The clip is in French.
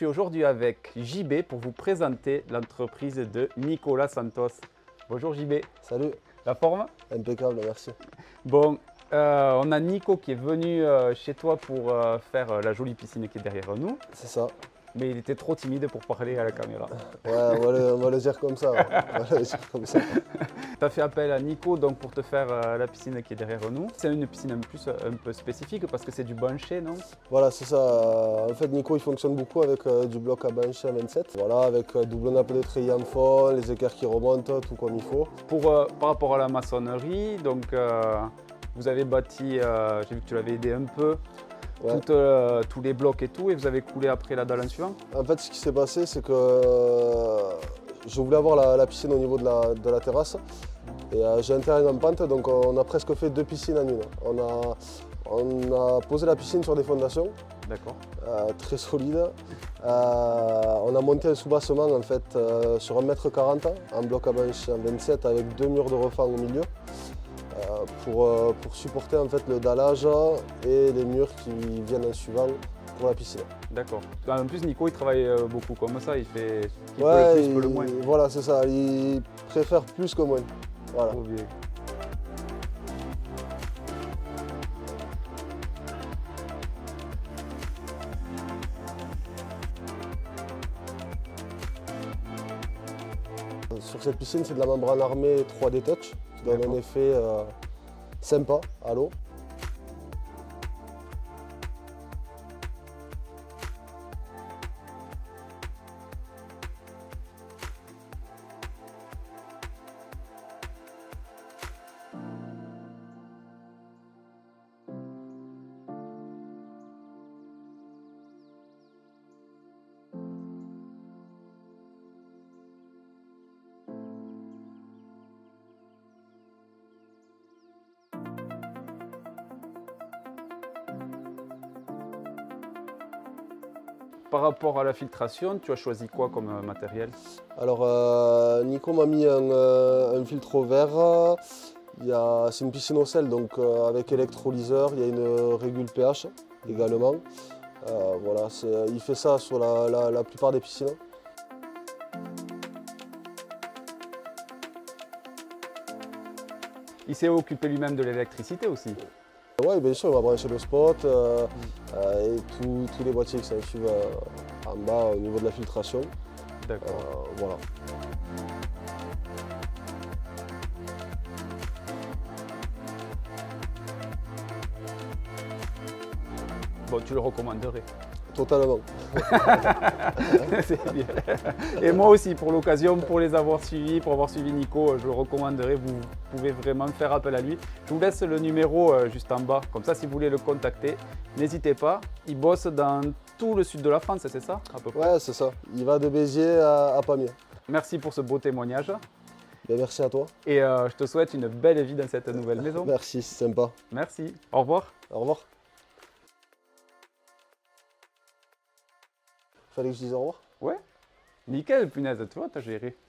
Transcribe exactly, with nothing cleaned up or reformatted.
suis aujourd'hui avec J B pour vous présenter l'entreprise de Nicolas Santos. Bonjour J B. Salut. La forme? Impeccable, merci. Bon, euh, on a Nico qui est venu euh, chez toi pour euh, faire euh, la jolie piscine qui est derrière nous. C'est ça. Mais il était trop timide pour parler à la caméra. Ouais, on va le, on va le dire comme ça. Ouais. On va le dire comme ça. Tu as fait appel à Nico donc, pour te faire euh, la piscine qui est derrière nous. C'est une piscine en plus un peu spécifique parce que c'est du banché, non? Voilà, c'est ça. En fait, Nico, il fonctionne beaucoup avec euh, du bloc à bancher à vingt-sept. Voilà, avec euh, double nappe de treillis en fond, les équerres qui remontent, tout comme il faut. Pour, euh, par rapport à la maçonnerie, donc, euh, vous avez bâti, euh, j'ai vu que tu l'avais aidé un peu, Ouais. tout, euh, tous les blocs et tout, et vous avez coulé après la dalle en suivant? En fait, ce qui s'est passé, c'est que euh, je voulais avoir la, la piscine au niveau de la, de la terrasse. Et euh, j'ai un terrain en pente, donc on a presque fait deux piscines en une. On a, on a posé la piscine sur des fondations. D'accord. Euh, très solides. Euh, on a monté un sous-bassement en fait euh, sur un mètre quarante en bloc à banche en vingt-sept avec deux murs de refend au milieu. Euh, pour, euh, pour supporter en fait le dallage et les murs qui viennent en suivant pour la piscine. D'accord. En plus, Nico, il travaille euh, beaucoup comme ça, il fait qui Ouais, peut le plus, peut le il- moins. Voilà, c'est ça, il préfère plus que moins. Voilà. Trop bien. Sur cette piscine, c'est de la membrane armée trois D Touch qui donne un effet euh, sympa à l'eau. Par rapport à la filtration, tu as choisi quoi comme euh, matériel? Alors, euh, Nico m'a mis un, euh, un filtre au verre. Il y a- C'est une piscine au sel, donc euh, avec électrolyseur. Il y a une régule pH également. Euh, voilà, c'est- il fait ça sur la, la- la plupart des piscines. Il s'est occupé lui-même de l'électricité aussi. Oui, bien sûr, on va brancher le spot euh, euh, et tous tous les boîtiers qui s'en suivent euh, en bas au niveau de la filtration. D'accord. Euh, voilà. Bon, tu le recommanderais. Totalement. C'est bien. Et moi aussi, pour l'occasion, pour les avoir suivis, pour avoir suivi Nico, je le recommanderais. Vous pouvez vraiment faire appel à lui. Je vous laisse le numéro euh, juste en bas. Comme ça, si vous voulez le contacter, n'hésitez pas. Il bosse dans tout le sud de la France, c'est ça, à peu près? Ouais, c'est ça. Il va de Béziers à, à Pamiers. Merci pour ce beau témoignage. Bien, merci à toi. Et euh, je te souhaite une belle vie dans cette nouvelle maison. Merci, c'est sympa. Merci. Au revoir. Au revoir. Fallait que je dise au revoir? Ouais. Nickel, punaise, tu vois, t'as géré.